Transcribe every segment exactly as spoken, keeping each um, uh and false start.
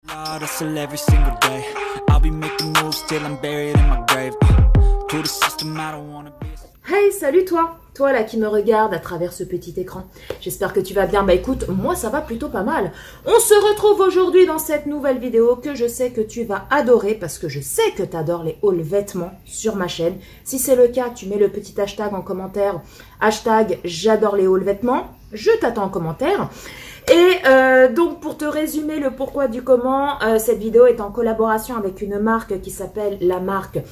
Hustle every single day. I'll be making moves till I'm buried in my grave. To the system, I don't wanna be. Hey, salut toi! Toi là qui me regarde à travers ce petit écran. J'espère que tu vas bien. Bah écoute, moi ça va plutôt pas mal. On se retrouve aujourd'hui dans cette nouvelle vidéo que je sais que tu vas adorer parce que je sais que tu adores les hauls vêtements sur ma chaîne. Si c'est le cas, tu mets le petit hashtag en commentaire. Hashtag j'adore les hauls vêtements. Je t'attends en commentaire. Et euh, donc pour te résumer le pourquoi du comment, euh, cette vidéo est en collaboration avec une marque qui s'appelle la marque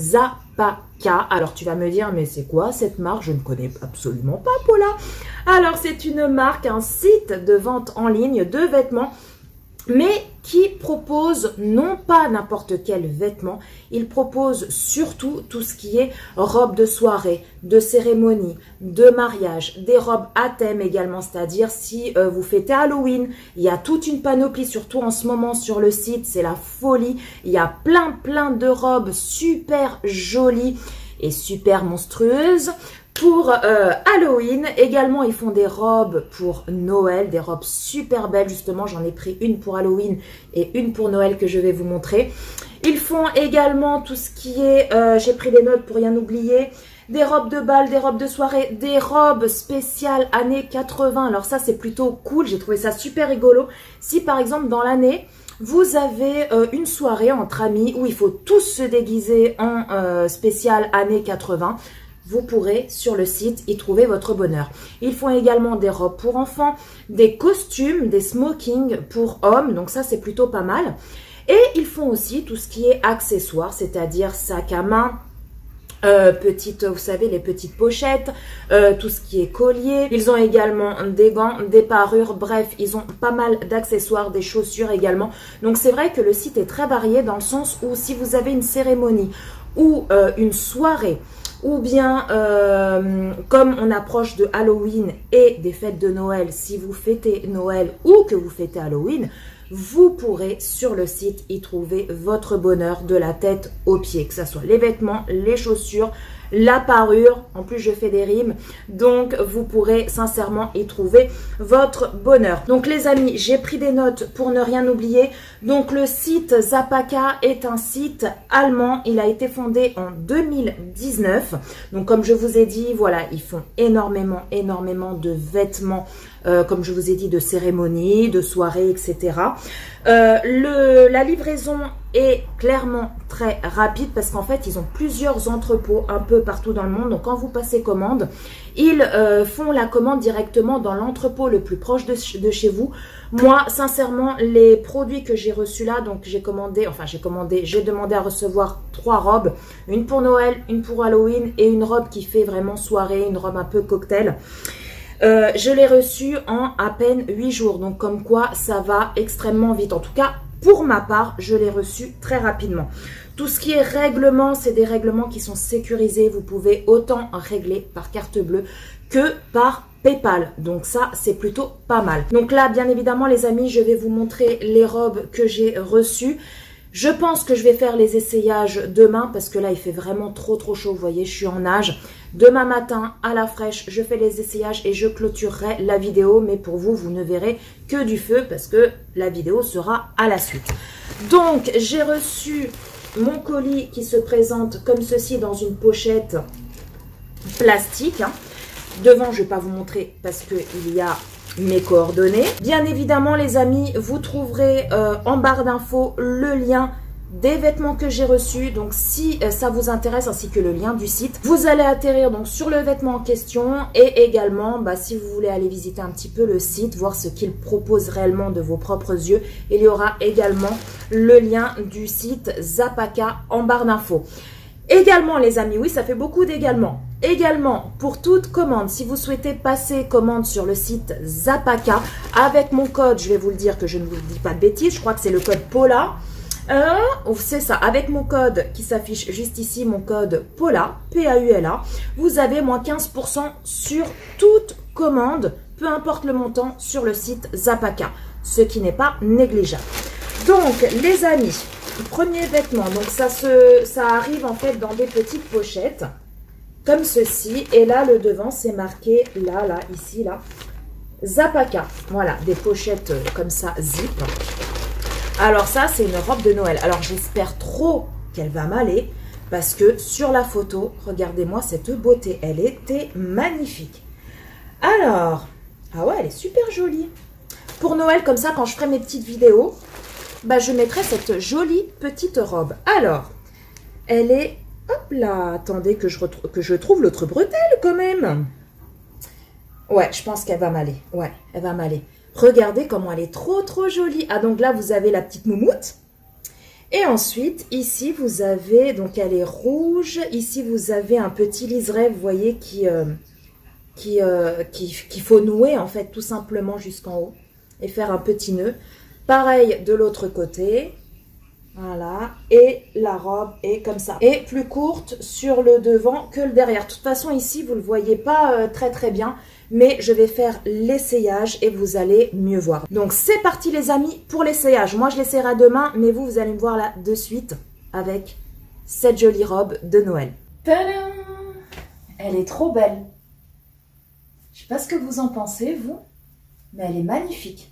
Zapaka. Alors tu vas me dire, mais c'est quoi cette marque? Je ne connais absolument pas, Paula. Alors c'est une marque, un site de vente en ligne de vêtements, mais qui propose non pas n'importe quel vêtement, il propose surtout tout ce qui est robes de soirée, de cérémonie, de mariage, des robes à thème également, c'est-à-dire si euh, vous fêtez Halloween, il y a toute une panoplie, surtout en ce moment sur le site, c'est la folie, il y a plein plein de robes super jolies et super monstrueuses. Pour euh, Halloween, également ils font des robes pour Noël, des robes super belles, justement j'en ai pris une pour Halloween et une pour Noël que je vais vous montrer. Ils font également tout ce qui est, euh, j'ai pris des notes pour rien oublier, des robes de bal, des robes de soirée, des robes spéciales années quatre-vingts. Alors ça c'est plutôt cool, j'ai trouvé ça super rigolo. Si par exemple dans l'année, vous avez euh, une soirée entre amis où il faut tous se déguiser en euh, spécial années quatre-vingts, vous pourrez sur le site y trouver votre bonheur. Ils font également des robes pour enfants, des costumes, des smokings pour hommes, donc ça c'est plutôt pas mal. Et ils font aussi tout ce qui est accessoires, c'est-à-dire sac à main, euh, petites, vous savez, les petites pochettes, euh, tout ce qui est collier. Ils ont également des gants, des parures, bref, ils ont pas mal d'accessoires, des chaussures également. Donc c'est vrai que le site est très varié dans le sens où si vous avez une cérémonie ou euh, une soirée, ou bien, euh, comme on approche de Halloween et des fêtes de Noël, si vous fêtez Noël ou que vous fêtez Halloween, vous pourrez sur le site y trouver votre bonheur de la tête aux pieds, que ce soit les vêtements, les chaussures, la parure, en plus je fais des rimes, donc vous pourrez sincèrement y trouver votre bonheur. Donc les amis, j'ai pris des notes pour ne rien oublier. Donc le site Zapaka est un site allemand, il a été fondé en deux mille dix-neuf. Donc comme je vous ai dit, voilà, ils font énormément, énormément de vêtements, euh, comme je vous ai dit, de cérémonies, de soirées, et cetera. Euh, le, la livraison est clairement très rapide parce qu'en fait ils ont plusieurs entrepôts un peu partout dans le monde. Donc quand vous passez commande, ils euh, font la commande directement dans l'entrepôt le plus proche de, de chez vous. Moi sincèrement les produits que j'ai reçus là, donc j'ai commandé, enfin j'ai commandé, j'ai demandé à recevoir trois robes, une pour Noël, une pour Halloween et une robe qui fait vraiment soirée, une robe un peu cocktail. Euh, je l'ai reçu en à peine huit jours, donc comme quoi ça va extrêmement vite. En tout cas, pour ma part, je l'ai reçu très rapidement. Tout ce qui est règlement, c'est des règlements qui sont sécurisés. Vous pouvez autant régler par carte bleue que par PayPal. Donc ça, c'est plutôt pas mal. Donc là, bien évidemment, les amis, je vais vous montrer les robes que j'ai reçues. Je pense que je vais faire les essayages demain parce que là, il fait vraiment trop trop chaud. Vous voyez, je suis en nage. Demain matin, à la fraîche, je fais les essayages et je clôturerai la vidéo. Mais pour vous, vous ne verrez que du feu parce que la vidéo sera à la suite. Donc, j'ai reçu mon colis qui se présente comme ceci dans une pochette plastique. Hein. Devant, je ne vais pas vous montrer parce qu'il y a mes coordonnées. Bien évidemment, les amis, vous trouverez euh, en barre d'infos le lien des vêtements que j'ai reçus. Donc, si euh, ça vous intéresse, ainsi que le lien du site, vous allez atterrir donc sur le vêtement en question. Et également, bah, si vous voulez aller visiter un petit peu le site, voir ce qu'il propose réellement de vos propres yeux, il y aura également le lien du site Zapaka en barre d'infos. Également, les amis, oui, ça fait beaucoup d'également. Également, pour toute commande, si vous souhaitez passer commande sur le site Zapaka, avec mon code, je vais vous le dire que je ne vous dis pas de bêtises, je crois que c'est le code Paula. Euh, c'est ça, avec mon code qui s'affiche juste ici, mon code Paula, P A U L A, vous avez moins quinze pour cent sur toute commande, peu importe le montant, sur le site Zapaka, ce qui n'est pas négligeable. Donc, les amis, premier vêtement, donc ça, se, ça arrive en fait dans des petites pochettes, comme ceci, et là, le devant, c'est marqué, là, là, ici, là, Zapaka. Voilà, des pochettes comme ça, zip. Alors ça, c'est une robe de Noël. Alors j'espère trop qu'elle va m'aller parce que sur la photo, regardez-moi cette beauté. Elle était magnifique. Alors, ah ouais, elle est super jolie. Pour Noël, comme ça, quand je ferai mes petites vidéos, bah, je mettrai cette jolie petite robe. Alors, elle est... Hop là, attendez que je, que je trouve l'autre bretelle quand même. Ouais, je pense qu'elle va m'aller. Ouais, elle va m'aller. Regardez comment elle est trop trop jolie. Ah, donc là, vous avez la petite moumoute. Et ensuite, ici, vous avez... Donc, elle est rouge. Ici, vous avez un petit liseré, vous voyez, qui... Euh, qui, euh, qui, qu'il faut nouer, en fait, tout simplement jusqu'en haut. Et faire un petit nœud. Pareil de l'autre côté. Voilà, et la robe est comme ça. Et plus courte sur le devant que le derrière. De toute façon, ici, vous ne le voyez pas euh, très très bien, mais je vais faire l'essayage et vous allez mieux voir. Donc, c'est parti les amis pour l'essayage. Moi, je l'essayerai demain, mais vous, vous allez me voir là de suite avec cette jolie robe de Noël. Tadam! Elle est trop belle. Je ne sais pas ce que vous en pensez, vous, mais elle est magnifique.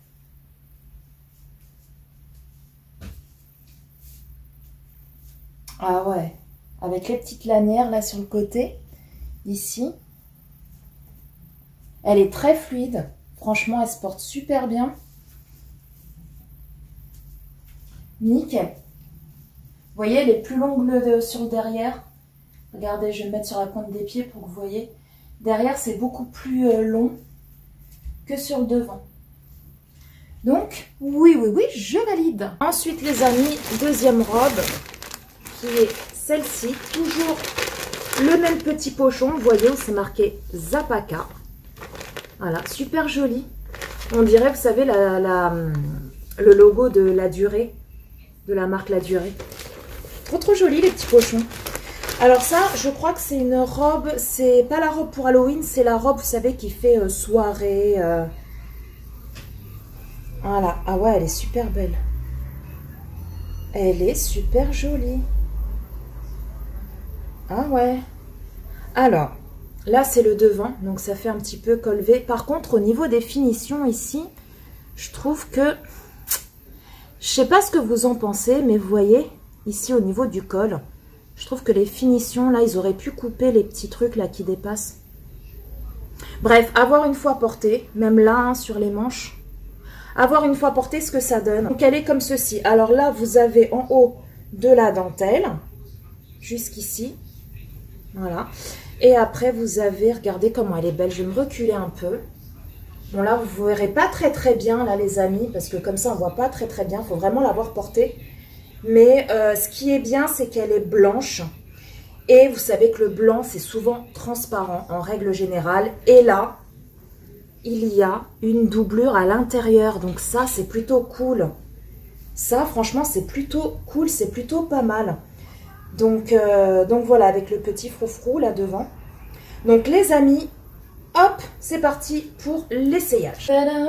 Ah ouais, avec les petites lanières là sur le côté, ici. Elle est très fluide. Franchement, elle se porte super bien. Nickel. Vous voyez, elle est plus longue de, sur le derrière. Regardez, je vais me mettre sur la pointe des pieds pour que vous voyez. Derrière, c'est beaucoup plus euh, long que sur le devant. Donc, oui, oui, oui, je valide. Ensuite, les amis, deuxième robe. Qui est celle-ci, toujours le même petit pochon, vous voyez où c'est marqué Zapaka. Voilà, super joli. On dirait, vous savez, la, la, le logo de la durée, de la marque La Durée. Trop trop joli les petits pochons. Alors ça, je crois que c'est une robe, c'est pas la robe pour Halloween, c'est la robe, vous savez, qui fait euh, soirée. Euh... Voilà, ah ouais, elle est super belle. Elle est super jolie. Ah ouais. Alors, là c'est le devant, donc ça fait un petit peu col V. Par contre, au niveau des finitions ici, je trouve que... Je sais pas ce que vous en pensez, mais vous voyez, ici au niveau du col, je trouve que les finitions, là, ils auraient pu couper les petits trucs là qui dépassent. Bref, avoir une fois porté, même là, hein, sur les manches, avoir une fois porté ce que ça donne. Donc elle est comme ceci. Alors là, vous avez en haut de la dentelle, jusqu'ici. Voilà. Et après, vous avez, regardez comment elle est belle. Je vais me reculer un peu. Bon, là, vous ne verrez pas très très bien, là, les amis, parce que comme ça, on ne voit pas très très bien. Il faut vraiment l'avoir portée. Mais euh, ce qui est bien, c'est qu'elle est blanche. Et vous savez que le blanc, c'est souvent transparent, en règle générale. Et là, il y a une doublure à l'intérieur. Donc ça, c'est plutôt cool. Ça, franchement, c'est plutôt cool. C'est plutôt pas mal. Donc, euh, donc voilà, avec le petit froufrou là devant. Donc les amis, hop, c'est parti pour l'essayage.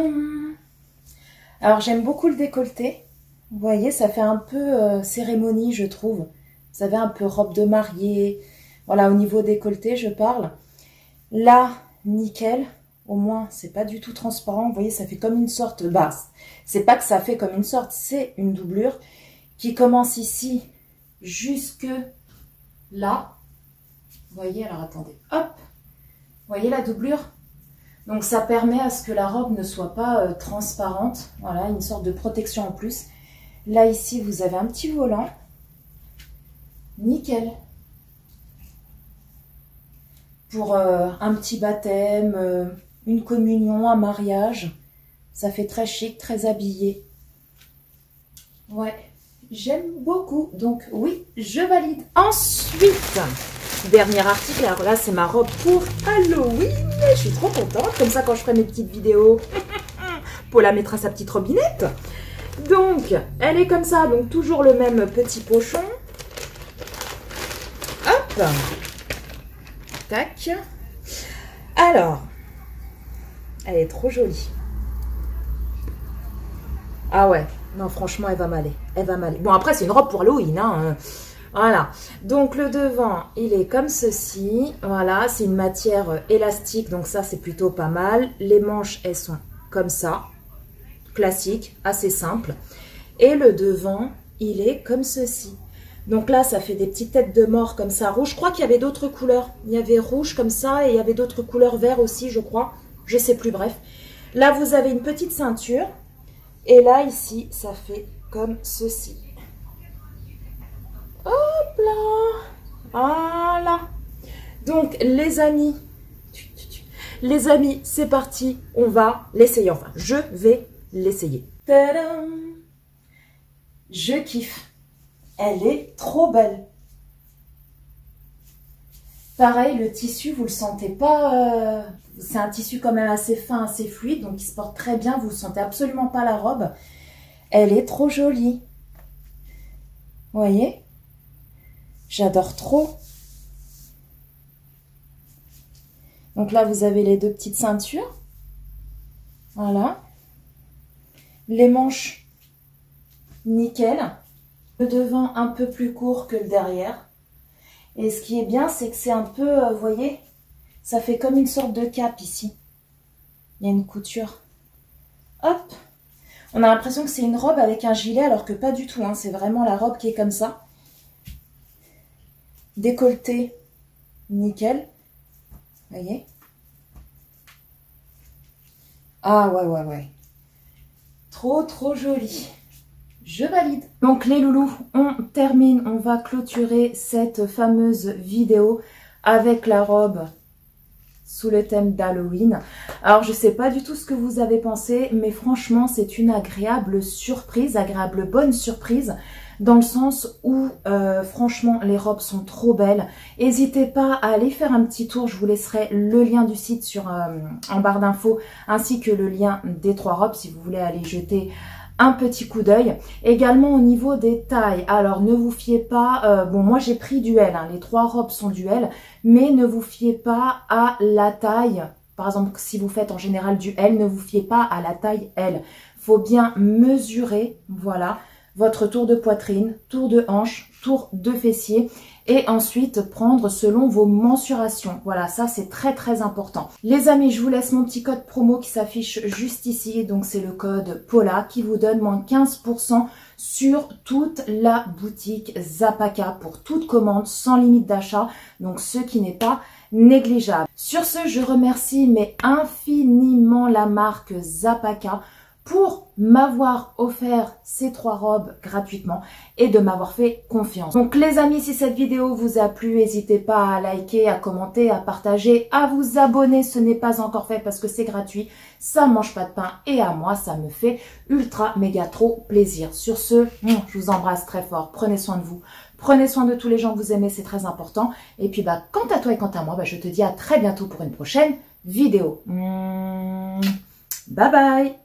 Alors j'aime beaucoup le décolleté. Vous voyez, ça fait un peu euh, cérémonie, je trouve. Vous savez, un peu robe de mariée. Voilà, au niveau décolleté, je parle. Là, nickel. Au moins, c'est pas du tout transparent. Vous voyez, ça fait comme une sorte basse. C'est pas que ça fait comme une sorte, c'est une doublure qui commence ici jusque là. Vous voyez, alors attendez, hop, vous voyez la doublure? Donc ça permet à ce que la robe ne soit pas euh, transparente. Voilà, une sorte de protection en plus. Là ici, vous avez un petit volant. Nickel. Pour euh, un petit baptême, euh, une communion, un mariage. Ça fait très chic, très habillé. Ouais. J'aime beaucoup, donc oui, je valide. Ensuite, dernier article, alors là c'est ma robe pour Halloween. Je suis trop contente, comme ça quand je ferai mes petites vidéos, Paula mettra sa petite robinette. Donc, elle est comme ça, donc toujours le même petit pochon. Hop. Tac. Alors, elle est trop jolie. Ah ouais. Non, franchement, elle va m'aller. Elle va m'aller. Bon, après, c'est une robe pour Halloween. Hein. Voilà. Donc, le devant, il est comme ceci. Voilà. C'est une matière élastique. Donc, ça, c'est plutôt pas mal. Les manches, elles sont comme ça. Classique. Assez simple. Et le devant, il est comme ceci. Donc là, ça fait des petites têtes de mort comme ça, rouge. Je crois qu'il y avait d'autres couleurs. Il y avait rouge comme ça et il y avait d'autres couleurs vert aussi, je crois. Je sais plus, bref. Là, vous avez une petite ceinture. Et là, ici, ça fait comme ceci. Hop là. Voilà. Donc, les amis, les amis, c'est parti. On va l'essayer. Enfin, je vais l'essayer. Tadam! Je kiffe. Elle est trop belle. Pareil, le tissu, vous le sentez pas... Euh, c'est un tissu quand même assez fin, assez fluide, donc il se porte très bien. Vous ne sentez absolument pas la robe. Elle est trop jolie. Vous voyez? J'adore trop. Donc là, vous avez les deux petites ceintures. Voilà. Les manches, nickel. Le devant un peu plus court que le derrière. Et ce qui est bien, c'est que c'est un peu, vous voyez, ça fait comme une sorte de cape ici. Il y a une couture. Hop. On a l'impression que c'est une robe avec un gilet, alors que pas du tout. Hein. C'est vraiment la robe qui est comme ça. Décolleté, nickel. Vous voyez? Ah ouais, ouais, ouais. Trop, trop joli. Je valide. Donc les loulous, on termine, on va clôturer cette fameuse vidéo avec la robe sous le thème d'Halloween. Alors je sais pas du tout ce que vous avez pensé, mais franchement c'est une agréable surprise, agréable bonne surprise, dans le sens où euh, franchement les robes sont trop belles. N'hésitez pas à aller faire un petit tour, je vous laisserai le lien du site sur, euh, en barre d'infos, ainsi que le lien des trois robes si vous voulez aller jeter un petit coup d'œil. Également au niveau des tailles, alors ne vous fiez pas, euh, bon moi j'ai pris du L, hein, les trois robes sont du L, mais ne vous fiez pas à la taille. Par exemple, si vous faites en général du L, ne vous fiez pas à la taille L. Faut bien mesurer, voilà, votre tour de poitrine, tour de hanche, tour de fessier, et ensuite prendre selon vos mensurations. Voilà, ça c'est très très important. Les amis, je vous laisse mon petit code promo qui s'affiche juste ici. Donc c'est le code Paula qui vous donne moins quinze pour cent sur toute la boutique Zapaka pour toute commande sans limite d'achat. Donc ce qui n'est pas négligeable. Sur ce, je remercie mais infiniment la marque Zapaka pour m'avoir offert ces trois robes gratuitement et de m'avoir fait confiance. Donc les amis, si cette vidéo vous a plu, n'hésitez pas à liker, à commenter, à partager, à vous abonner. Ce n'est pas encore fait parce que c'est gratuit, ça mange pas de pain et à moi, ça me fait ultra méga trop plaisir. Sur ce, je vous embrasse très fort, prenez soin de vous, prenez soin de tous les gens que vous aimez, c'est très important. Et puis bah, quant à toi et quant à moi, bah, je te dis à très bientôt pour une prochaine vidéo. Bye bye.